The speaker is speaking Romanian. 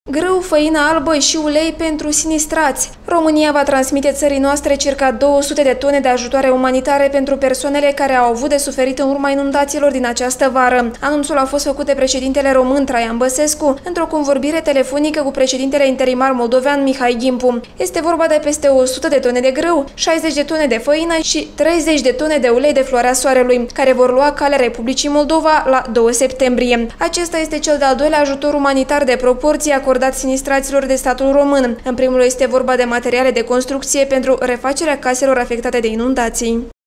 Grâu, făină albă și ulei pentru sinistrați. România va transmite țării noastre circa 200 de tone de ajutoare umanitare pentru persoanele care au avut de suferit în urma inundațiilor din această vară. Anunțul a fost făcut de președintele român Traian Băsescu într-o convorbire telefonică cu președintele interimar moldovean Mihai Gimpu. Este vorba de peste 100 de tone de grâu, 60 de tone de făină și 30 de tone de ulei de floarea soarelui, care vor lua calea Republicii Moldova la 2 septembrie. Acesta este cel de-al doilea ajutor umanitar de proporție acordat sinistraților de statul român. În primul este vorba de materiale de construcție pentru refacerea caselor afectate de inundații.